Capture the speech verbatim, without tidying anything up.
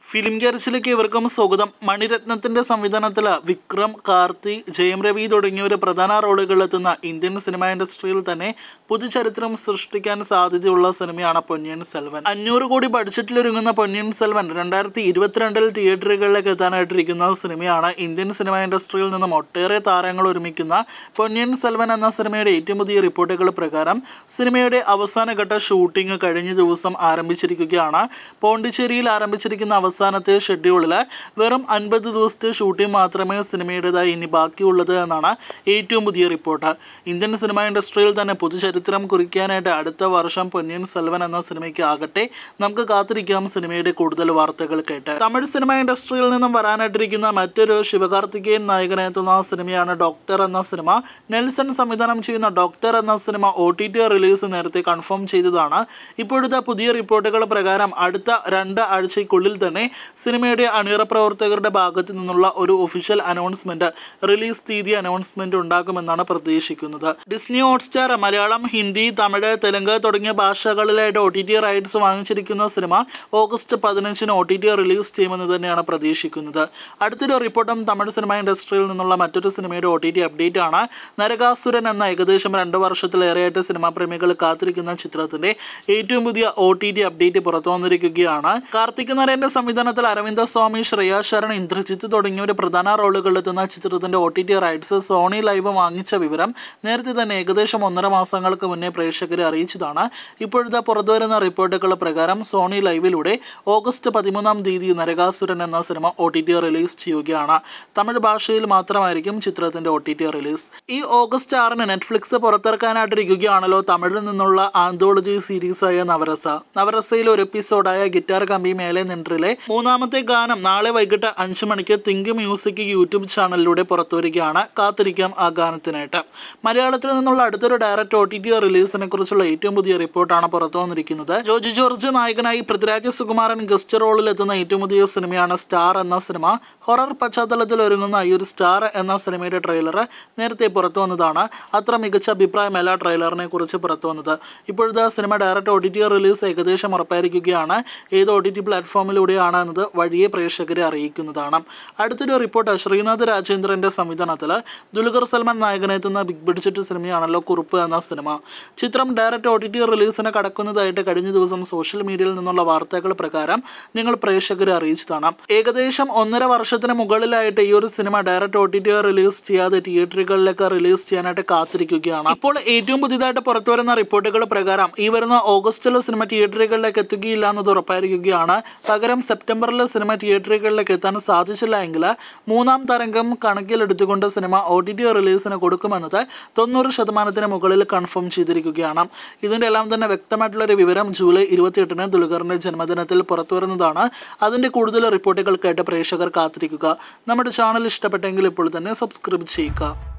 Film ഗെറിച്ചിലേക്ക് ഇവർക്കും സ്വാഗതം. മണിരത്നത്തിന്റെ സംവിധാനത്തിൽ വിക്രം, കാർത്തി, ജയം രവി തുടങ്ങിയവർ പ്രധാന റോളുകളിലെത്തുന്ന ഇന്ത്യൻ സിനിമ ഇൻഡസ്ട്രിയിൽ തന്നെ പുതുചരിത്രം സൃഷ്ടിക്കാൻ സാധ്യതയുള്ള സിനിമയാണ് പൊന്നിയിൻ സെൽവൻ. അഞ്ഞൂറ് കോടി ബഡ്ജറ്റിലൊരുങ്ങുന്ന പൊന്നിയിൻ സെൽവൻ രണ്ടായിരത്തി ഇരുപത്തിരണ്ടിൽ തിയേറ്ററുകളിലേക്ക് എത്താനായിട്ടിരിക്കുന്ന സിനിമയാണ്. ഇന്ത്യൻ സിനിമ ഇൻഡസ്ട്രിയിൽ നിന്നും ഒട്ടേറെ താരങ്ങൾ ഒരുമിക്കുന്ന പൊന്നിയിൻ സെൽവൻ എന്ന സിനിമയുടെ ഏറ്റവും പുതിയ റിപ്പോർട്ടുകൾ പ്രകാരം സിനിമയുടെ അവസാനഘട്ട ഷൂട്ടിംഗ് കഴിഞ്ഞ ദിവസം ആരംഭിച്ചിരിക്കുകയാണ്. പോണ്ടിച്ചേരിയിൽ ആരംഭിച്ചിരിക്കുന്ന അവസാനത്തെ ഷെഡ്യൂളിൽ വെറും അൻപത് ദിവസത്തെ ഷൂട്ടിംഗ് മാത്രമേ സിനിമയുടേതായി ഇനി ബാക്കിയുള്ളത് എന്നാണ് ഏറ്റവും പുതിയ റിപ്പോർട്ട്. ഇന്ത്യൻ സിനിമ ഇൻഡസ്ട്രിയിൽ തന്നെ പുതുചരിത്രം കുറിക്കാനായിട്ട് അടുത്ത വർഷം പൊന്നിയിൻ സെൽവൻ എന്ന സിനിമയ്ക്ക് ആകട്ടെ നമുക്ക് കാത്തിരിക്കാം സിനിമയുടെ കൂടുതൽ വാർത്തകൾ കേട്ട്. തമിഴ് സിനിമ ഇൻഡസ്ട്രിയിൽ നിന്നും വരാനായിട്ടിരിക്കുന്ന മറ്റൊരു ശിവകാർത്തികേയൻ നായകനെത്തുന്ന സിനിമയാണ് ഡോക്ടർ എന്ന സിനിമ. നെൽസൺ സംവിധാനം ചെയ്യുന്ന ഡോക്ടർ എന്ന സിനിമ ഒ ടി ടി റിലീസ് നേരത്തെ കൺഫേം ചെയ്തതാണ്. ഇപ്പോഴത്തെ പുതിയ റിപ്പോർട്ടുകൾ പ്രകാരം അടുത്ത രണ്ട് ആഴ്ചയ്ക്കുള്ളിൽ തന്നെ സിനിമയുടെ അണിയറ പ്രവർത്തകരുടെ ഭാഗത്തു നിന്നുള്ള ഒരു ഒഫീഷ്യൽ അനൗൺസ്മെന്റ്, റിലീസ് തീയതി അനൗൺസ്മെന്റ് ഉണ്ടാകുമെന്നാണ് പ്രതീക്ഷിക്കുന്നത്. ഡിസ്നി ഹോട്ട്സ്റ്റാർ മലയാളം, ഹിന്ദി, തമിഴ്, തെലുങ്ക് തുടങ്ങിയ ഭാഷകളിലായിട്ട് ഒ ടി ടി റൈറ്റ്സ് വാങ്ങിച്ചിരിക്കുന്ന സിനിമ ഓഗസ്റ്റ് പതിനഞ്ചിന് ഒ ടി ടി റിലീസ് ചെയ്യുമെന്ന് തന്നെയാണ് പ്രതീക്ഷിക്കുന്നത്. അടുത്തൊരു റിപ്പോർട്ടും തമിഴ് സിനിമ ഇൻഡസ്ട്രിയിൽ നിന്നുള്ള മറ്റൊരു സിനിമയുടെ ഒ ടി ടി അപ്ഡേറ്റ് ആണ്. നരകാസുരൻ എന്ന ഏകദേശം രണ്ട് വർഷത്തിലേറെയായിട്ട് സിനിമാ പ്രേമികൾ കാത്തിരിക്കുന്ന ചിത്രത്തിന്റെ ഏറ്റവും പുതിയ ഒ ടി ടി അപ്ഡേറ്റ് പുറത്തു വന്നിരിക്കുകയാണ്. കാർത്തിക് നരേന്റെ സംവിധാനത്തിൽ അരവിന്ദ സ്വാമി, ശ്രേയ ശരൺ, ഇന്ദ്രജിത്ത് തുടങ്ങിയവർ പ്രധാന റോളുകളിലെത്തുന്ന ചിത്രത്തിന്റെ O T T rights Sony LIV വാങ്ങിച്ച വിവരം നേരത്തെ തന്നെ ഏകദേശം ഒന്നര മാസങ്ങൾക്ക് മുന്നേ പ്രേക്ഷകരെ അറിയിച്ചതാണ്. ഇപ്പോഴത്തെ പുറത്തുവരുന്ന റിപ്പോർട്ടുകൾ പ്രകാരം സോണി ലൈവിലൂടെ ഓഗസ്റ്റ് പതിമൂന്നാം തീയതി നരകാസുരൻ എന്ന സിനിമ ഒ ടി ടി റിലീസ് ചെയ്യുകയാണ്. തമിഴ് ഭാഷയിൽ മാത്രമായിരിക്കും ചിത്രത്തിന്റെ ഒ ടി ടി റിലീസ്. ഈ ഓഗസ്റ്റ് ആറിന് നെറ്റ്ഫ്ലിക്സ് പുറത്തിറക്കാനായിട്ടിരിക്കുകയാണല്ലോ തമിഴിൽ നിന്നുള്ള ആന്തോളജി സീരീസായ നവരസ. നവരസയിലെ ഒരു എപ്പിസോഡായ ഗിറ്റാർ കമ്പി മേലെ നിൻറിലെ മൂന്നാമത്തെ ഗാനം നാളെ വൈകിട്ട് അഞ്ച് മണിക്ക് തിങ്ക് മ്യൂസിക് യൂട്യൂബ് ചാനലിലൂടെ പുറത്തുവരികയാണ്. കാത്തിരിക്കാം ആ ഗാനത്തിനായിട്ട്. മലയാളത്തിൽ നിന്നുള്ള അടുത്തൊരു ഡയറക്റ്റ് ഒ ടി ടി റിലീസിനെ കുറിച്ചുള്ള ഏറ്റവും പുതിയ റിപ്പോർട്ടാണ് പുറത്തു വന്നിരിക്കുന്നത്. ജോജി ജോർജ് നായകനായി പൃഥ്വിരാജ് സുകുമാരൻ ഗസ്റ്റ് റോളിൽ എത്തുന്ന ഏറ്റവും പുതിയ സിനിമയാണ് സ്റ്റാർ എന്ന സിനിമ. ഹൊറർ പശ്ചാത്തലത്തിൽ ഒരുങ്ങുന്ന ഈ ഒരു സ്റ്റാർ എന്ന സിനിമയുടെ ട്രെയിലർ നേരത്തെ പുറത്തു വന്നതാണ്. അത്ര മികച്ച അഭിപ്രായമല്ല ട്രെയിലറിനെ കുറിച്ച് പുറത്തു വന്നത്. ഇപ്പോഴത്തെ സിനിമ direct O T T release ഏകദേശം ഉറപ്പായിരിക്കുകയാണ്. ഏത് ഒ ടി ടി പ്ലാറ്റ്ഫോമിലൂടെയാണ് എന്നത് വഴിയെ പ്രേക്ഷകരെ അറിയിക്കുന്നതാണ്. അടുത്തൊരു റിപ്പോർട്ട്, ശ്രീനാഥ് രാജേന്ദ്രന്റെ സംവിധാനത്തിൽ ദുൽഖർ സൽമാൻ നായകനെത്തുന്ന ബിഗ് ബഡ്ജറ്റ് സിനിമയാണല്ലോ കുറുപ്പ് എന്ന സിനിമ. ചിത്രം ഡയറക്റ്റ് ഒ ടി ടി റിലീസിന് കടക്കുന്നതായിട്ട് കഴിഞ്ഞ ദിവസം സോഷ്യൽ മീഡിയയിൽ നിന്നുള്ള വാർത്തകൾ പ്രകാരം നിങ്ങൾ പ്രേക്ഷകരെ അറിയിച്ചതാണ്. ഏകദേശം ഒന്നര വർഷത്തിന് മുകളിലായിട്ട് ഈ ഒരു സിനിമ direct O T T release ചെയ്യാതെ തിയേറ്ററുകളിലേക്ക് റിലീസ് ചെയ്യാനായിട്ട് കാത്തിരിക്കുകയാണ്. ഇപ്പോൾ ഏറ്റവും പുതിയതായിട്ട് പുറത്തു വരുന്ന റിപ്പോർട്ടുകൾ പ്രകാരം ഈ വരുന്ന ഓഗസ്റ്റിൽ സിനിമ തിയേറ്ററുകളിലേക്ക് എത്തുകയില്ല എന്നത് ഉറപ്പായിരിക്കുകയാണ്. പകരം സെപ്റ്റംബറിൽ സിനിമ തിയേറ്ററുകളിലേക്ക് എത്താൻ സാധിച്ചില്ല എങ്കിൽ മൂന്നാം തരംഗം കണക്കിലെടുത്തുകൊണ്ട് സിനിമ ഒ ടി ടി റിലീസിന് കൊടുക്കുമെന്നത് തൊണ്ണൂറ് ശതമാനത്തിന് മുകളിൽ കൺഫേം ചെയ്തിരിക്കുകയാണ്. ഇതിൻ്റെ എല്ലാം തന്നെ വ്യക്തമായിട്ടുള്ളൊരു വിവരം ജൂലൈ ഇരുപത്തിയെട്ടിന് ദുൽഖറിൻ്റെ ജന്മദിനത്തിൽ പുറത്തു വരുന്നതാണ്. അതിൻ്റെ കൂടുതൽ റിപ്പോർട്ടുകൾക്കായിട്ട് പ്രേക്ഷകർ കാത്തിരിക്കുക. നമ്മുടെ ചാനൽ ഇഷ്ടപ്പെട്ടെങ്കിൽ ഇപ്പോൾ തന്നെ സബ്സ്ക്രൈബ് ചെയ്യുക.